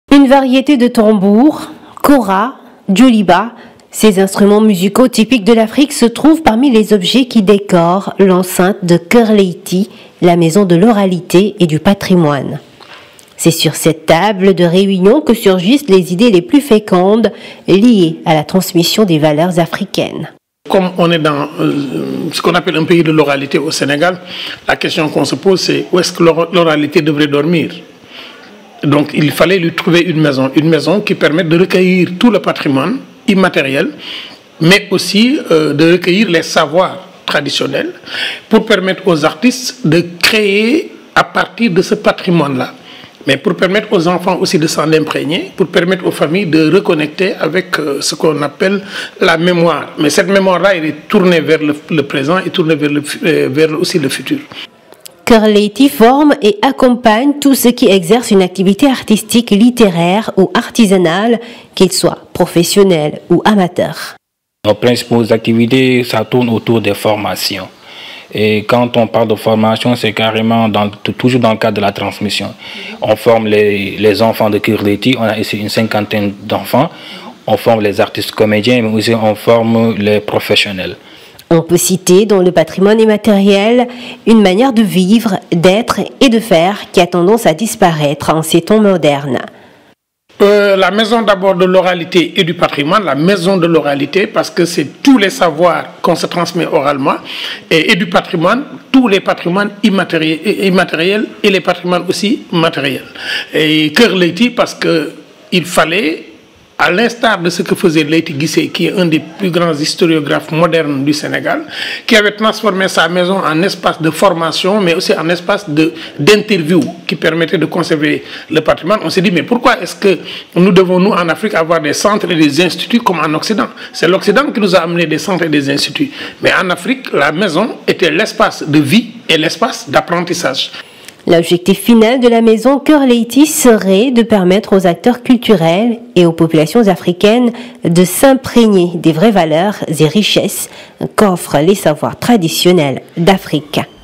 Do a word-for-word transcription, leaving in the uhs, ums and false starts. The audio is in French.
Une variété de tambours, kora, djoliba, ces instruments musicaux typiques de l'Afrique se trouvent parmi les objets qui décorent l'enceinte de Kër Leyti, la maison de l'oralité et du patrimoine. C'est sur cette table de réunion que surgissent les idées les plus fécondes liées à la transmission des valeurs africaines. Comme on est dans euh, ce qu'on appelle un pays de l'oralité au Sénégal, la question qu'on se pose, c'est où est-ce que l'oralité devrait dormir? Donc il fallait lui trouver une maison, une maison qui permette de recueillir tout le patrimoine immatériel, mais aussi euh, de recueillir les savoirs traditionnels pour permettre aux artistes de créer à partir de ce patrimoine-là. Mais pour permettre aux enfants aussi de s'en imprégner, pour permettre aux familles de reconnecter avec euh, ce qu'on appelle la mémoire. Mais cette mémoire-là, elle est tournée vers le, le présent et tournée vers, le, euh, vers aussi le futur. Kër Leyti forme et accompagne tous ceux qui exercent une activité artistique, littéraire ou artisanale, qu'ils soient professionnels ou amateurs. Nos principales activités, ça tourne autour des formations. Et quand on parle de formation, c'est carrément dans, toujours dans le cadre de la transmission. On forme les, les enfants de Kër Leyti, on a ici une cinquantaine d'enfants. On forme les artistes comédiens, mais aussi on forme les professionnels. On peut citer dans le patrimoine immatériel une manière de vivre, d'être et de faire qui a tendance à disparaître en ces temps modernes. Euh, la maison d'abord de l'oralité et du patrimoine, la maison de l'oralité parce que c'est tous les savoirs qu'on se transmet oralement et, et du patrimoine, tous les patrimoines immatériels, immatériels et les patrimoines aussi matériels. Et Kër Leyti parce qu'il fallait, à l'instar de ce que faisait Leyti Guissé, qui est un des plus grands historiographes modernes du Sénégal, qui avait transformé sa maison en espace de formation, mais aussi en espace d'interview qui permettait de conserver le patrimoine. On s'est dit, mais pourquoi est-ce que nous devons, nous, en Afrique, avoir des centres et des instituts comme en Occident? C'est l'Occident qui nous a amené des centres et des instituts. Mais en Afrique, la maison était l'espace de vie et l'espace d'apprentissage. L'objectif final de la maison Kër Leyti serait de permettre aux acteurs culturels et aux populations africaines de s'imprégner des vraies valeurs et richesses qu'offrent les savoirs traditionnels d'Afrique.